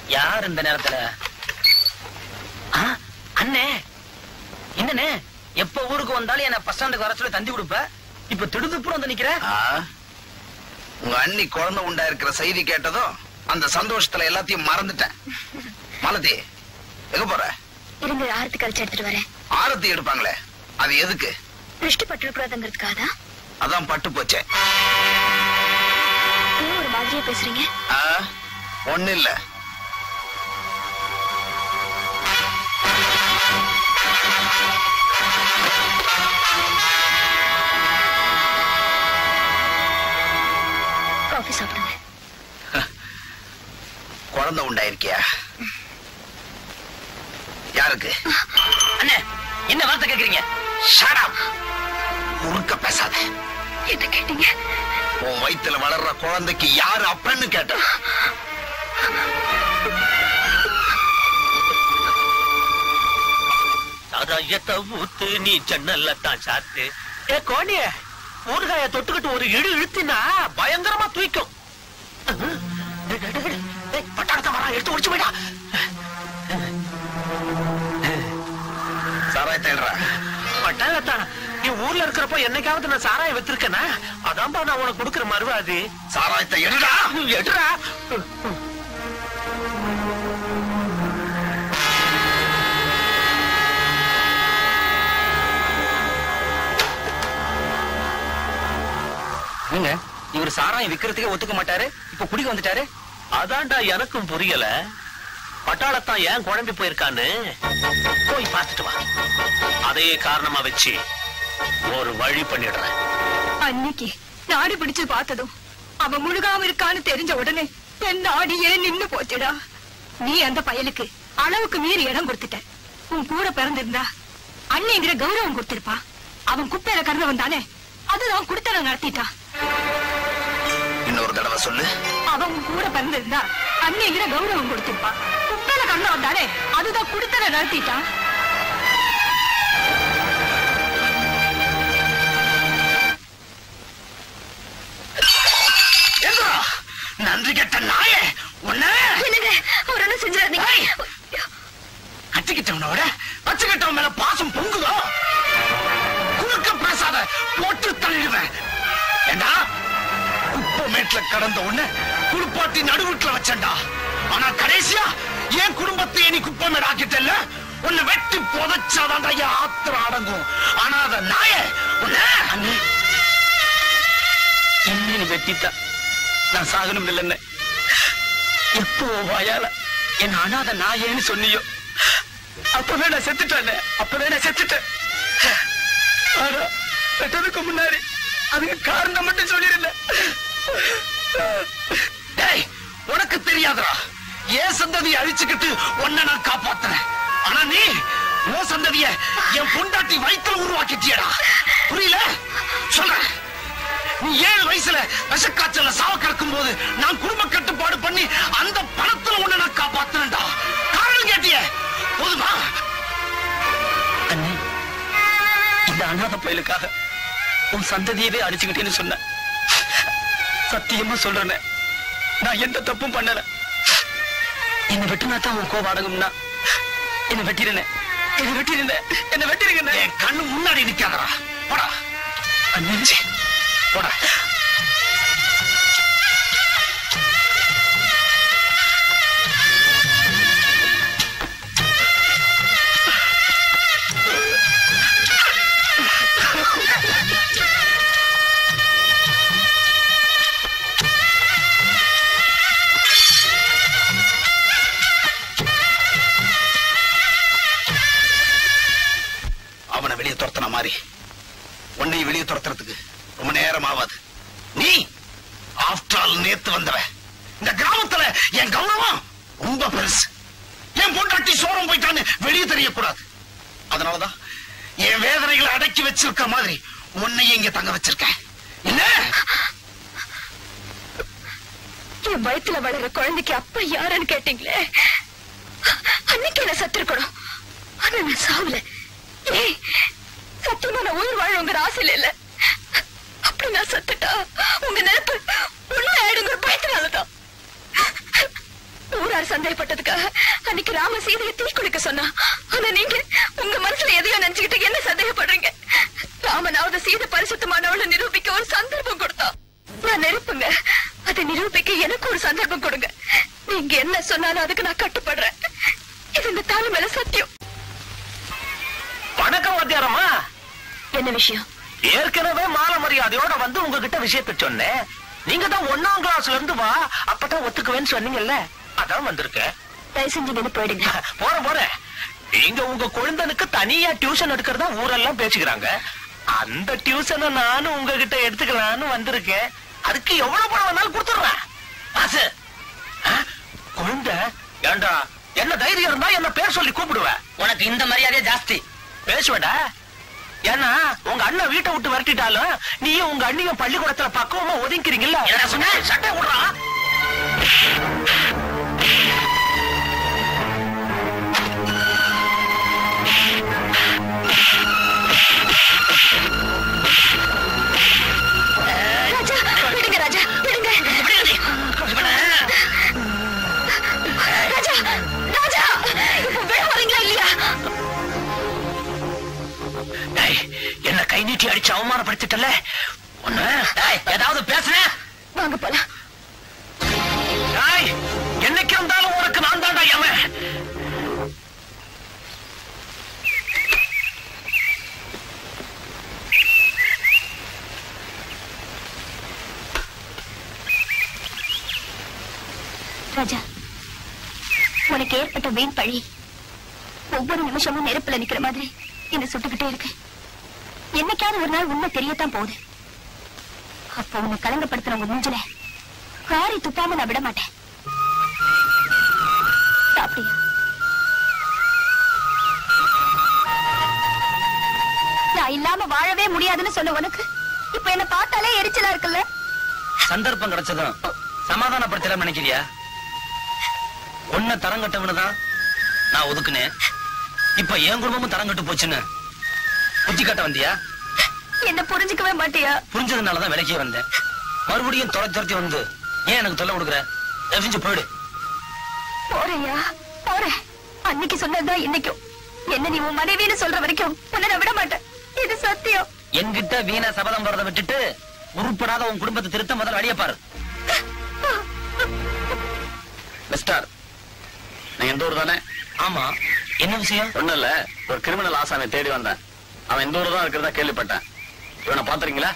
யார் இந்த நேரத்துல? அண்ணே என்னண்ணே, எப்ப ஊருக்கு வந்தாலும் என்ன பஸ் ஸ்டாண்டுக்கு வர சொல்லி தந்தி கொடுப்ப, இப்ப திடுதுப்புறம் வந்து நிக்கிற? உங்க அண்ணி குழந்தை உண்டா இருக்கிற செய்தி கேட்டதும் அந்த சந்தோஷத்துல எல்லாத்தையும் மறந்துட்டேன். மாலதி எங்க போற? இருங்க, ஆரத்தி கழிச்சு எடுத்துட்டு வரேன். ஆரத்தி எடுப்பாங்களே, அது எதுக்கு? திருஷ்டி பட்டுக்கூடாதுங்கிறதுக்காக. அதான் பட்டு போச்சே. ஏன் ஒரு மாதிரியா பேசுறீங்க? ஒண்ணு இல்ல. காஃபி சாப்பிடுங்க. குழந்தை உண்டாயிருக்கியா? யாருக்கு? அண்ணே என்ன வார்த்தை கேக்குறீங்க? Shut up. முறுக்க பேசாத. என்ன கேட்டீங்க? உன் வயித்துல வளர்ற குழந்தைக்கு யாரு அப்பன்னு கேட்ட. சாராயத்தை ஊத்து, நீ ஜன்னல்ல தான் சாத்து. ஏ கோணிய, ஊறுகாய தொட்டுக்கிட்டு ஒரு இழு இழுத்தினா பயங்கரமா தூக்கும். பட்டாளத்தை வரா, எடுத்து ஒடிச்சு போயிடா. சாராயத்தை பட்டாளத்தான். நீ ஊர்ல இருக்கிறப்போ என்னைக்காவது நான் சாராயம் வச்சிருக்கேனா? அதான்பா நான் உனக்கு கொடுக்குற மறுவாதி. சாராயத்தை எடுடா. எடுடா. இவர் சாராயம் விக்கிறதுக்கே ஒத்துக்க மாட்டாரு, இப்ப குடிக்க வந்துட்டாரு. அதான்டா எனக்கும் புரியல. பட்டாளத்தான் ஏன் குழம்பி போயிருக்கான்னு போய் பார்த்துட்டு வா. அதே காரணமா வச்சு ஒரு வழி பண்ணிடுறேன். அன்னைக்கு நாடி பிடிச்சு பார்த்ததும் அவன் முழுகாம இருக்கான்னு தெரிஞ்ச உடனே என் நாடியே நின்னு போச்சுடா. நீ அந்த பயலுக்கு அளவுக்கு மீறி இடம் கொடுத்துட்ட. உன் கூட பிறந்திருந்தா அன்னைங்கிற கௌரவம் கொடுத்திருப்பா. அவன் குப்பையில கருதவன் தானே, அதுதான் குடுத்தன நடத்திட்டான். இன்னொரு தடவை சொல்லு. அவன் உன் கூட பிறந்திருந்தா அன்னைங்கிற கௌரவம் கொடுத்திருப்பா. குப்பையில கருதவன் தானே, அதுதான் குடுத்தன நடத்திட்டான். நன்றி கெட்ட நாயே, உன்ன ஒரு என்ன செஞ்சாதீங்க. கட்டிக்கிட்டவனோட வச்சுக்கிட்டவன் மேல பாசம் பொங்குதோ? குறுக்க பேசாத, போட்டு தள்ளிடுவேன். ஏண்டா குப்பை மேட்ல கடந்த உன்ன குடுப்பாட்டி நடுவுட்ல வச்சண்டா. ஆனா கடைசியா என் குடும்பத்தை நீ குப்பை மேட ஆக்கிட்டல்ல, உன்னை வெட்டி புதைச்சாதான்டா என் ஆத்திரம் அடங்கும். ஆனா அத நாயே உன்ன என்ன வெட்டித்தான் நான் சாகணும் இல்லைன்னு எப்போ வாயால என் அனாத நாயேன்னு சொன்னியோ அப்பவே நான் செத்துட்டேன். அப்பவே நான் செத்துட்டேன். ஆனா வெட்டதுக்கு முன்னாடி அதுக்கு காரணம் மட்டும் சொல்லிருந்தேன். உனக்கு தெரியாதா? ஏன் சந்ததியை அழிச்சுக்கிட்டு உன்னை நான் காப்பாத்துறேன். ஆனா நீ உன் சந்ததிய என் பொண்டாட்டி வயிற்றுல உருவாக்கிட்டியடா. புரியல? சொல்ற. நீ 7 வயசுல விஷக்காய்ச்சல சாவ கிடக்கும் போது நான் குடும்ப கட்டுப்பாடு பண்ணி அந்த பணத்துல உன்னை நான் காப்பாத்துறேன்டா. காரணம் கேட்டிய போதுமா? அண்ணே, இந்த அநாத பயலுக்காக உன் சந்ததியவே அடிச்சுக்கிட்டேன்னு சொன்ன. சத்தியமா சொல்றேன், நான் எந்த தப்பும் பண்ணல. என்ன வெட்டினா தான் உன் கோபம் அடங்கும்னா என்ன வெட்டிருந்தேன். என்ன வெட்டிருந்தேன். என்ன வெட்டிருங்க. என் கண்ணு முன்னாடி நிக்காதடா. போடா அண்ணே, போடா. அவனை வெளியே துரத்துன மாதிரி உன்னை வெளியே துரத்துறதுக்கு ரொம்ப நேரம் ஆகாது. நீ ஆஃப்டர் ஆல் நேத்து வந்தவன். இந்த கிராமத்துல என் கௌரவம் ரொம்ப பெருசு. என் பொண்டாட்டி சோரம் போயிட்டான்னு வெளியே தெரியக்கூடாது. அதனாலதான் என் வேதனைகளை அடக்கி வச்சிருக்க மாதிரி உன்னையும் இங்க தங்க வச்சிருக்கேன். என்ன? என் வயித்துல வளர குழந்தைக்கு அப்பா யாருன்னு கேட்டீங்களே, அன்னைக்கு என்ன சத்திருக்கணும். ஆனா நான் சாவல. சத்தியமா நான் உயிர் வாழங்கிற ஆசையில இல்ல. அப்படி நான் சத்துட்டா உங்க நினைப்பு உண்மை ஆயிடுங்கிற பயத்தினாலதான். ஊரார் சந்தேகப்பட்டதுக்காக அன்னைக்கு ராம சீதையை தீ குளிக்க சொன்னா. ஆனா நீங்க உங்க மனசுல எதையோ நினைச்சுக்கிட்டு என்ன சந்தேகப்படுறீங்க? ராமனாவது சீதை பரிசுத்தமானவளை நிரூபிக்க ஒரு சந்தர்ப்பம் கொடுத்தோம். நான் நெருப்புங்க. அதை நிரூபிக்க எனக்கு ஒரு சந்தர்ப்பம் கொடுங்க. நீங்க என்ன சொன்னாலும் அதுக்கு நான் கட்டுப்படுறேன். இது இந்த தாலி மேல சத்தியம். வணக்கம் வாத்தியாரம்மா. என்ன விஷயம்? ஏற்கனவே மாலை மரியாதையோட வந்து உங்ககிட்ட விஷயத்தை சொன்னேன். நீங்க தான் 1ஆம் கிளாஸ்ல இருந்து வா அப்பதான் ஒத்துக்குவேன்னு சொன்னீங்கல்ல, அதான் வந்திருக்கேன். தயவு செஞ்சு போயிடுங்க. போறேன். நீங்க உங்க குழந்தைனுக்கு தனியா டியூஷன் எடுக்கிறதா ஊரெல்லாம் பேசிக்கிறாங்க. அந்த டியூஷனை நானும் உங்ககிட்ட எடுத்துக்கலான்னு வந்திருக்கேன். அதுக்கு எவ்வளவு பணம் வேணாலும் கொடுத்துடுறேன். குழந்தை ஏண்டா என்ன தைரியம் இருந்தா என்ன பேர் சொல்லி கூப்பிடுவேன். உனக்கு இந்த மரியாதையே ஜாஸ்தி. பேசுவேடா. ஏன்னா உங்க அண்ணன் வீட்டை விட்டு விரட்டிட்டாலும் நீயும் உங்க அண்ணியும் பள்ளிக்கூடத்துல பக்குவமா ஒதுங்கிறீங்கல்ல. சட்டை விடுறா. ராஜா விடுங்க. ராஜா ராஜா விட வரீங்களா இல்லையா? என்ன கை நீட்டி அடிச்சு அவமானப்படுத்திட்டல. ஏதாவது பேசுன வாங்க போலாம். என்னைக்கு இருந்தாலும் உனக்கு நான் தாண்டா யமன். ராஜா உனக்கு ஏற்பட்ட வீண் பழி ஒவ்வொரு நிமிஷமும் நெருப்புல நிக்கிற மாதிரி என்ன சுட்டுக்கிட்டே இருக்கு. என்னைக்காவது ஒரு நாள் உண்மை தெரியத்தான் போகுது. அப்போ உன்னை கலங்கப்படுத்துற உங்க மூஞ்சில காரி துப்பாம நான் விட மாட்டேன். சாப்பிட்டியா? நான் இல்லாம வாழவே முடியாதுன்னு சொன்ன உனக்கு இப்ப என்ன பார்த்தாலே எரிச்சலா இருக்குல்ல? சந்தர்ப்பம் கிடைச்சதும் சமாதானப்படுத்தலாம் நினைக்கிறியா? ஒன்ன தரங்கட்டவனுதான் நான் ஒதுக்குனேன். இப்ப என் குடும்பமும் தரங்கட்டு போச்சுன்னு புத்தி கட்ட வந்தியா? என்ன புரிஞ்சுக்கவே மாட்டியா? புரிஞ்சதுனாலதான் விலைக்கே வந்தேன். மறுபடியும் துரத்தி வந்து ஏன் எனக்கு தொல்லை கொடுக்குற? எஃபிஞ்சு போயிடு. போறையா போறேன். அன்னைக்கு சொன்னதுதான் இன்னைக்கும். என்ன நீ உன் மனைவின்னு சொல்ற வரைக்கும் உன்னை நான் விட மாட்டேன். இது சத்தியம். என்கிட்ட வீணா சபதம் போறதை விட்டுட்டு உருப்படாத உன் குடும்பத்தை திருத்த முதல்ல வழிய பாரு. மிஸ்டர், நீங்க எந்த ஊர் தானே? ஆமா, என்ன விஷயம்? ஒண்ணும் இல்ல, ஒரு கிரிமினல் ஆசானை தேடி வந்தேன். அவன் இந்த ஊர் தான் இருக்கிறதா கேள்விப்பட்டேன். இவனை பாத்துறீங்களா?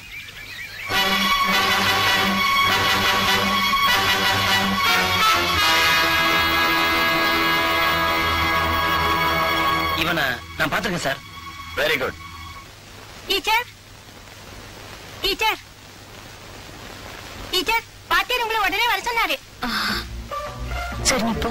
இவனை நான் பாத்துருக்கேன் sir. Very good. Teacher teacher teacher பாட்டியர் உங்களை உடனே வர சொன்னாரு. சரி நீ போ.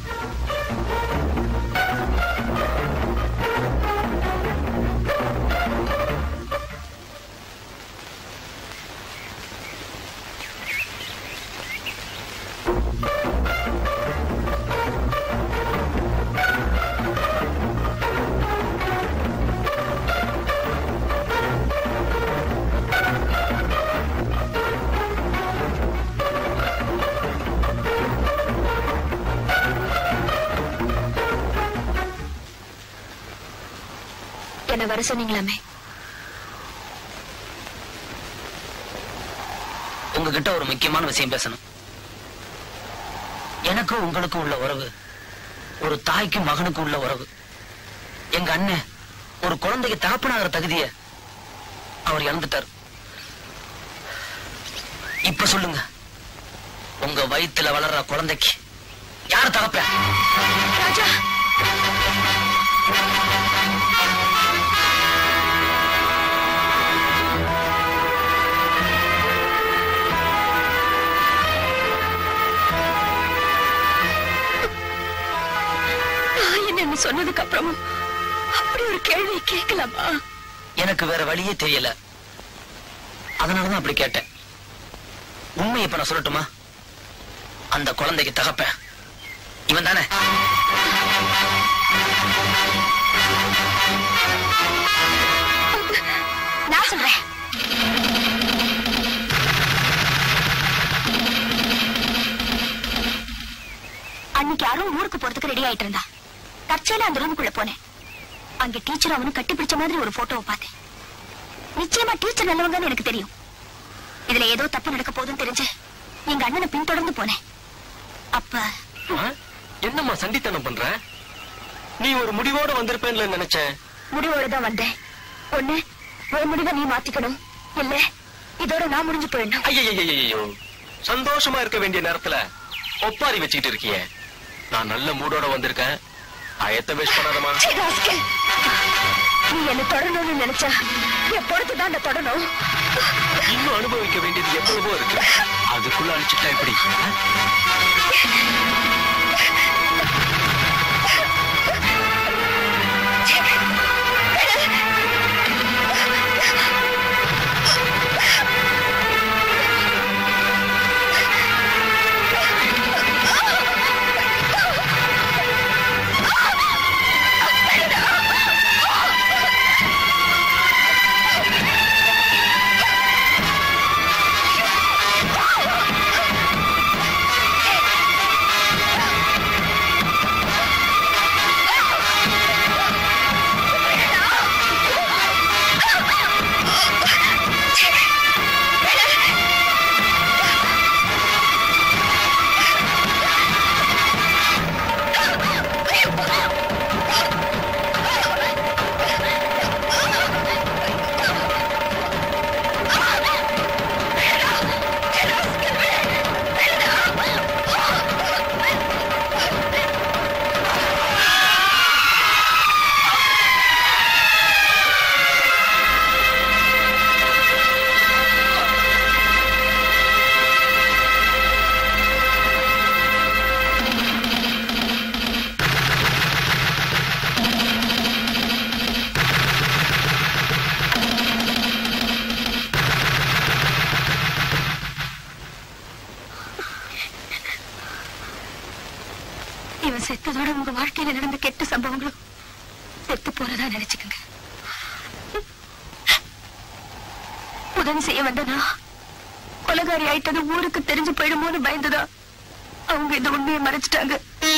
என்ன வர சொன்னீங்களாமே? உங்ககிட்ட ஒரு முக்கியமான விஷயம் பேசணும். எனக்கும் உங்களுக்கும் உள்ள உறவு ஒரு தாய்க்கும் மகனுக்கும் உள்ள உறவு. எங்க அண்ணன் ஒரு குழந்தைக்கு தகப்பனாகிற தகுதிய அவர் இழந்துட்டார். இப்ப சொல்லுங்க, உங்க வயித்துல வளர்ற குழந்தைக்கு யார் தகப்ப? ராஜா என்ன சொன்னதுக்கு அப்புறமும் அப்படி ஒரு கேள்வி கேட்கலாமா? எனக்கு வேற வழியே தெரியல, அதனாலதான் அப்படி கேட்டேன். உண்மை இப்ப நான் சொல்லட்டுமா? அந்த குழந்தைக்கு தகப்ப இவன் தானே? நான் சொல்றேன். அன்னைக்கு யாரும் ஊருக்கு போறதுக்கு ரெடி ஆயிட்டு இருந்தா. தற்செயலா அந்த ரூமுக்குள்ள போனேன். அங்க டீச்சர் அவனு கட்டி பிடிச்ச மாதிரி ஒரு போட்டோவை பார்த்தேன். நிச்சயமா டீச்சர் நல்லவங்கன்னு எனக்கு தெரியும். இதுல ஏதோ தப்பு நடக்க போகுதுன்னு தெரிஞ்சு எங்க அண்ணனை பின்தொடர்ந்து போனேன். அப்ப என்னம்மா சண்டித்தனம் பண்ற? நீ ஒரு முடிவோட வந்திருப்பேன்னு நினைச்சேன். முடிவோட தான் வந்தேன். ஒண்ணு ஒரு முடிவை நீ மாத்திக்கணும், இல்ல இதோட நான் முடிஞ்சு போயிடணும். ஐயோ, சந்தோஷமா இருக்க வேண்டிய நேரத்துல ஒப்பாரி வச்சுக்கிட்டு இருக்கிய. நான் நல்ல மூடோட வந்திருக்கேன். ஆயத்தை வேஸ்ட் பண்ணாதமா. நீ என்ன தொடரணும்னு நினைச்சா என் பொறுத்துதான் நான் தொடரும். இன்னும் அனுபவிக்க வேண்டியது எவ்வளவோ இருக்கு. அதுக்குள்ள அழிச்சுட்டா எப்படி? இவன் செத்ததோட உங்க வாழ்க்கையில நடந்த கெட்ட சம்பவங்களும் செத்து போறதா நினைச்சுக்கங்க. உதவி செய்ய வந்தனா கொலைகாரி ஆயிட்டது ஊருக்கு தெரிஞ்சு போயிடுமோன்னு பயந்துதா அவங்க இந்த உண்மையை மறைச்சிட்டாங்க.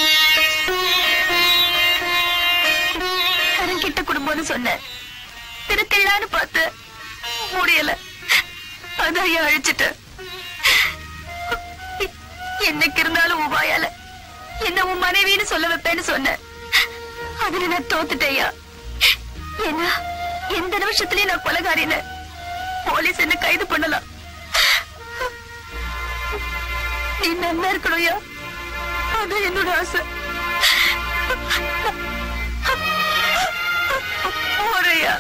கரங்கிட்ட குடும்பம்னு சொன்ன திருத்திழான்னு பார்த்து முடியல. அதான் அழிச்சிட்ட. என்னைக்கு இருந்தாலும் உன் வாயால என்ன உன் மனைவின்னு சொல்ல வைப்பேன்னு சொன்ன. அதுல நான் தோத்துட்டேயா. ஏன்னா எந்த நிமிஷத்துலயும் நான் கொலைகாரின்னு போலீஸ் என்ன கைது பண்ணலாம். நீ நல்லா இருக்கணும்யா, அது என்னோட ஆசை. போறையா.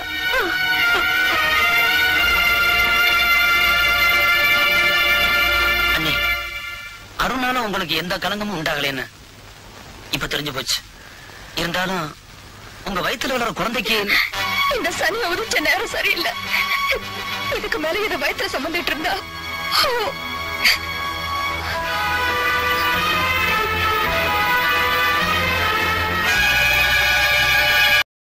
அண்ணி, அருணால உங்களுக்கு எந்த கலங்கமும் உண்டாகலன்னு இப்ப தெரிஞ்சு போச்சு. இருந்தாலும் உங்க வயித்துல வளர குழந்தைக்கு இந்த சனியை உதிச்ச நேரம் சரியில்லை. இதுக்கு மேல இதை வயிற்றுல சுமந்துட்டு இருந்தா